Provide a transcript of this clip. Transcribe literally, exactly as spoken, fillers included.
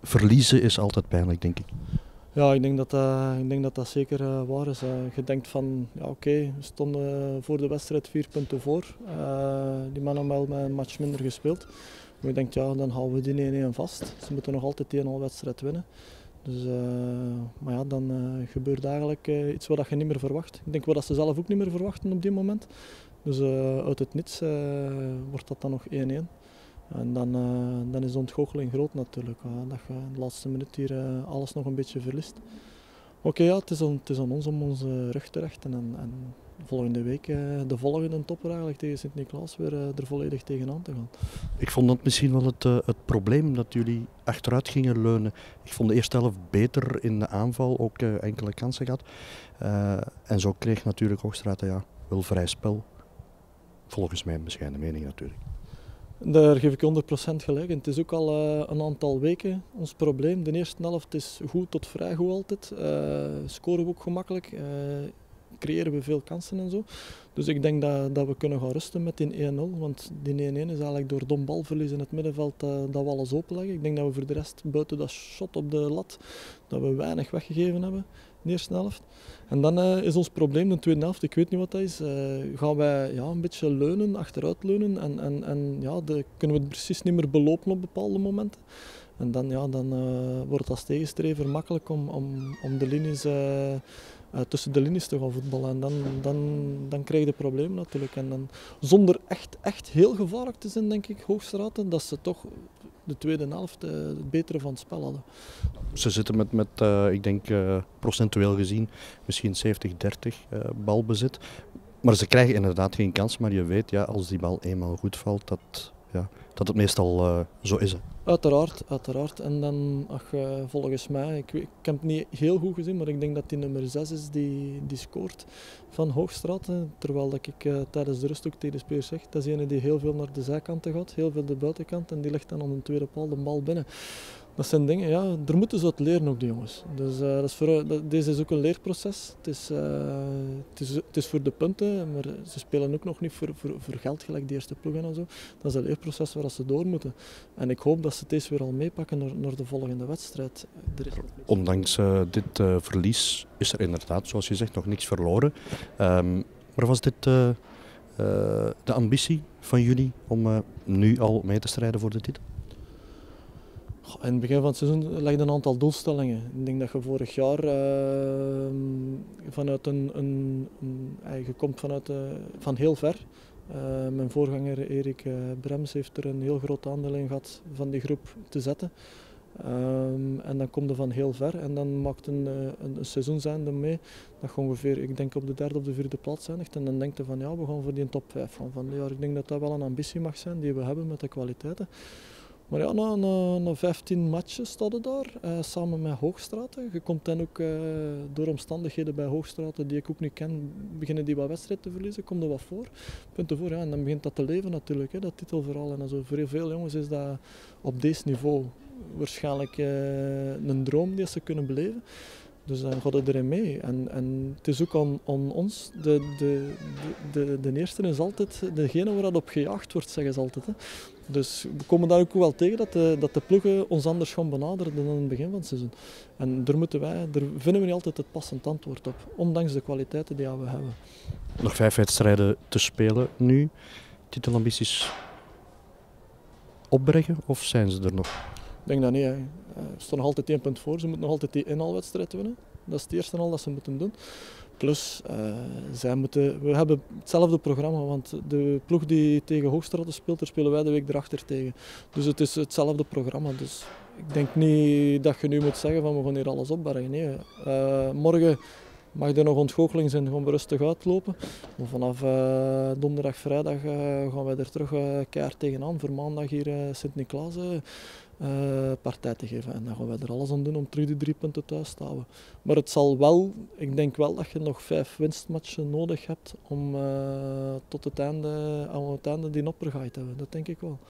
verliezen is altijd pijnlijk, denk ik. Ja, ik denk dat dat, ik denk dat, dat zeker uh, waar is. Uh, je denkt van, ja oké, okay, we stonden voor de wedstrijd vier punten voor. Uh, die mannen hebben wel met een match minder gespeeld. Maar je denkt, ja, dan houden we die één-één vast. Ze moeten nog altijd die één-nul wedstrijd winnen. Dus, uh, maar ja, dan uh, gebeurt eigenlijk uh, iets wat je niet meer verwacht. Ik denk wel dat ze zelf ook niet meer verwachten op die moment. Dus uh, uit het niets uh, wordt dat dan nog één-één. En dan, uh, dan is de ontgoocheling groot natuurlijk. Uh, dat je in de laatste minuut hier uh, alles nog een beetje verliest. Oké, okay, ja, het, is aan, het is aan ons om onze rug te rechten. En, en volgende week uh, de volgende topper eigenlijk tegen Sint-Niklaas weer uh, er volledig tegenaan te gaan. Ik vond dat misschien wel het, uh, het probleem dat jullie achteruit gingen leunen. Ik vond de eerste helft beter in de aanval, ook uh, enkele kansen gehad. Uh, en zo kreeg natuurlijk Hoogstraten ja, wel vrij spel. Volgens mijn bescheiden mening natuurlijk. Daar geef ik honderd procent gelijk. En het is ook al uh, een aantal weken ons probleem. De eerste helft is goed tot vrij goed altijd. Uh, scoren we ook gemakkelijk. Uh, creëren we veel kansen en zo. Dus ik denk dat, dat we kunnen gaan rusten met die één-nul. Want die één-één is eigenlijk door dom balverlies in het middenveld uh, dat we alles openleggen. Ik denk dat we voor de rest buiten dat shot op de lat dat we weinig weggegeven hebben. De eerste helft. En dan uh, is ons probleem de tweede helft, ik weet niet wat dat is, uh, gaan wij ja, een beetje leunen, achteruit leunen en, en, en ja, de, kunnen we het precies niet meer belopen op bepaalde momenten. En dan, ja, dan uh, wordt het als tegenstrever makkelijk om, om, om de linies, uh, uh, tussen de linies te gaan voetballen. En dan, dan, dan krijg je problemen natuurlijk. En dan, zonder echt, echt heel gevaarlijk te zijn, denk ik, Hoogstraten, dat ze toch de tweede helft uh, het betere van het spel hadden. Ze zitten met, met uh, ik denk uh, procentueel gezien, misschien zeventig dertig uh, balbezit. Maar ze krijgen inderdaad geen kans, maar je weet, ja, als die bal eenmaal goed valt, dat, ja, dat het meestal uh, zo is. Hè. Uiteraard, uiteraard. En dan, ach, uh, volgens mij, ik, ik heb het niet heel goed gezien, maar ik denk dat die nummer zes is die, die scoort van Hoogstraten. Terwijl dat ik uh, tijdens de rust ook tegen de spelers zeg, dat is een die heel veel naar de zijkanten gaat, heel veel de buitenkant en die legt dan op een tweede paal de bal binnen. Dat zijn dingen, ja, daar moeten ze uit leren ook, die jongens. Dus uh, dat is voor, dat, deze is ook een leerproces. Het is, uh, het, is, het is voor de punten, maar ze spelen ook nog niet voor, voor, voor geld gelijk die eerste ploegen en zo. Dat is een leerproces waar ze door moeten. En ik hoop dat ze het deze weer al meepakken naar, naar de volgende wedstrijd. Er is Ondanks uh, dit uh, verlies is er inderdaad, zoals je zegt, nog niks verloren. Um, maar was dit uh, uh, de ambitie van jullie om uh, nu al mee te strijden voor de titel? In het begin van het seizoen leg je een aantal doelstellingen. Ik denk dat je vorig jaar uh, vanuit een, een, een je komt vanuit uh, van heel ver. Uh, mijn voorganger Erik uh, Brems heeft er een heel groot aandeel in gehad van die groep te zetten. Um, en dan kom je van heel ver en dan maakt een, een, een seizoenseinde mee dat je ongeveer, ik denk op de derde of de vierde plaats eindigt. En dan denk je van ja, we gaan voor die top vijf van van dit jaar. Ik denk dat dat wel een ambitie mag zijn die we hebben met de kwaliteiten. Maar ja, na, na, na vijftien matches staat het daar, uh, samen met Hoogstraten. Je komt dan ook uh, door omstandigheden bij Hoogstraten die ik ook niet ken, beginnen die wat wedstrijd te verliezen, komt er wat voor, punten voor. Ja, en dan begint dat te leven natuurlijk, hè, dat titelverhaal. En zo. Voor heel veel jongens is dat op deze niveau waarschijnlijk uh, een droom die ze kunnen beleven. Dus dan gaat het erin mee. En, en het is ook aan, aan ons, de, de, de, de, de eerste is altijd degene waar dat op gejaagd wordt, zeggen ze altijd. Hè. Dus we komen daar ook wel tegen dat de, dat de ploegen ons anders gaan benaderen dan in het begin van het seizoen. En daar, moeten wij, daar vinden we niet altijd het passend antwoord op, ondanks de kwaliteiten die we hebben. Nog vijf wedstrijden te spelen nu. Titelambities opbrengen of zijn ze er nog? Ik denk dat niet. Hè. Ze staan nog altijd één punt voor. Ze moeten nog altijd die inhaalwedstrijd winnen. Dat is het eerste al dat ze moeten doen. Plus, uh, zij moeten, we hebben hetzelfde programma, want de ploeg die tegen Hoogstraten speelt, daar spelen wij de week erachter tegen. Dus het is hetzelfde programma. Dus ik denk niet dat je nu moet zeggen van we gaan hier alles opbergen. Nee. Uh, morgen mag er nog ontgoocheling zijn, gaan we rustig uitlopen. Maar vanaf uh, donderdag, vrijdag uh, gaan wij er terug uh, keihard tegenaan. Voor maandag hier uh, Sint-Niklaas uh, uh, partij te geven. En dan gaan wij er alles aan doen om terug die drie punten thuis te houden. Maar het zal wel, ik denk wel dat je nog vijf winstmatchen nodig hebt om uh, tot het einde, aan het einde die oppergaat te hebben. Dat denk ik wel.